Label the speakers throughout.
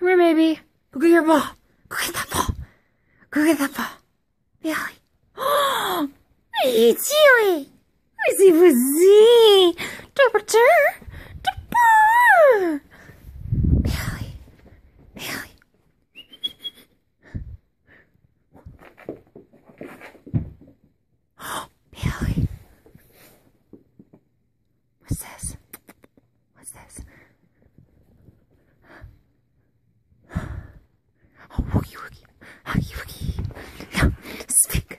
Speaker 1: Come here, baby. Go get your ball. Go get that ball. Go get that ball. Bailey. Oh, it's you. Pussy, pussy. Bailey. Bailey. Oh, Bailey. What's this? What's this? Oh, woogie, woogie. Huggy, woogie. No, speak.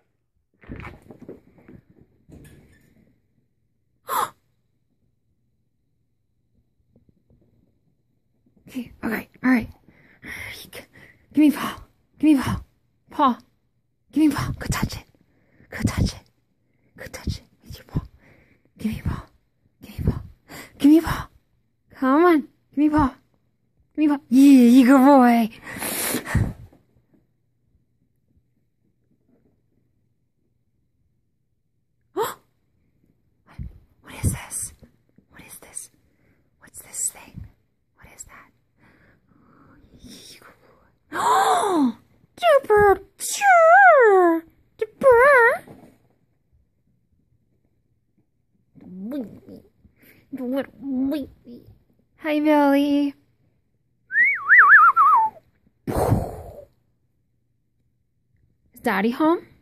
Speaker 1: Okay, all right. Give me paw. Give me paw. Paw. Give me paw. Go touch it. Go touch it. Go touch it with your paw. Give me paw. Give me paw. Give me paw. Come on. Give me paw. Give me paw. Yeah, you good boy. What is this? What is this? What's this thing? What is that? Oh, Dipper, sure, Dipper. Hi, Billy. Is Daddy home?